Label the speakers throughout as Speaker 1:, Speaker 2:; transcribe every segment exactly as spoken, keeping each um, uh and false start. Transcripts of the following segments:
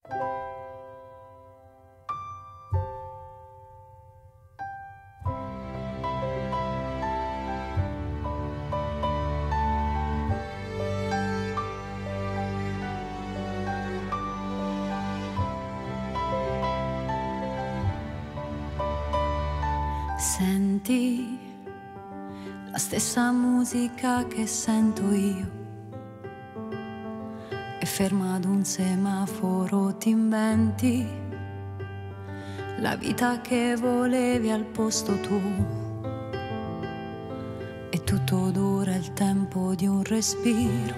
Speaker 1: Senti la stessa musica che sento io, e ferma ad un semaforo ti inventi la vita che volevi al posto tuo, e tutto dura il tempo di un respiro.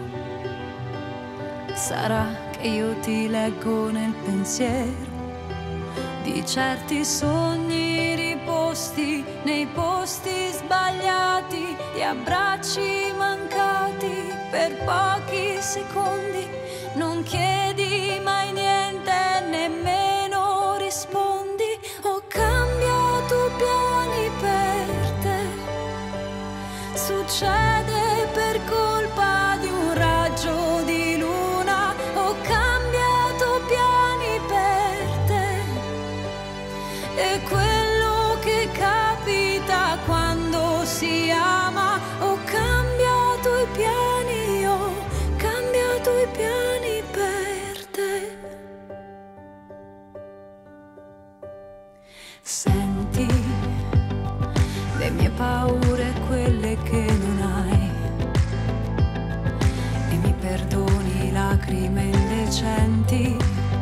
Speaker 1: Sarà che io ti leggo nel pensiero di certi sogni riposti nei posti sbagliati, di abbracci mancati per pochi secondi. Non chiedi mai niente, nemmeno rispondi. Ho cambiato piani per te, succede per colpa di un raggio di luna. Ho cambiato piani per te, e quello che capita quando si ama. Ho cambiato i piani, ho cambiato i piani per te. Senti le mie paure, quelle che non hai, e mi perdoni lacrime indecenti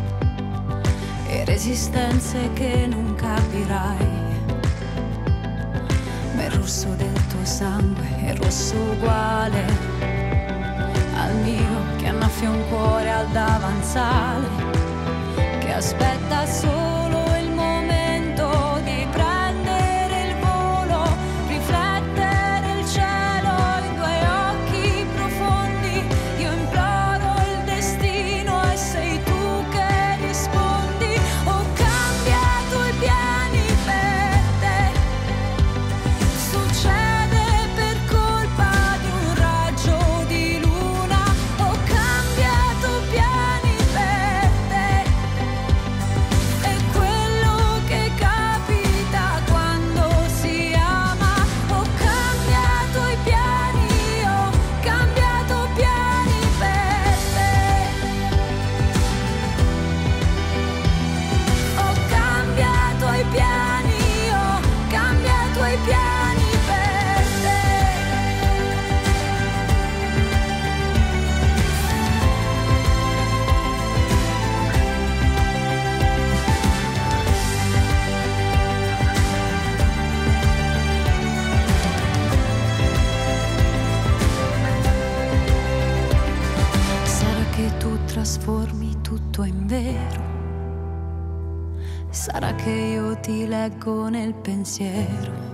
Speaker 1: e resistenze che non capirai. Ma il rosso del tuo sangue è rosso uguale al mio, che annaffia un cuore al davanzale, che aspetta solo il momento di prendere il volo, riflettere il cielo in due occhi profondi. Io imploro il destino e sei tu che rispondi. Ho cambiato i piani per te, succede per colpa di un raggio di luna. Ho cambiato piani per te, è quello che capita quando si ama. Ho cambiato i piani, ho cambiato piani per te. Ho cambiato i piani, ho cambiato i piani per te. Sarà che tu trasformi tutto in vero, sarà che io ti leggo nel pensiero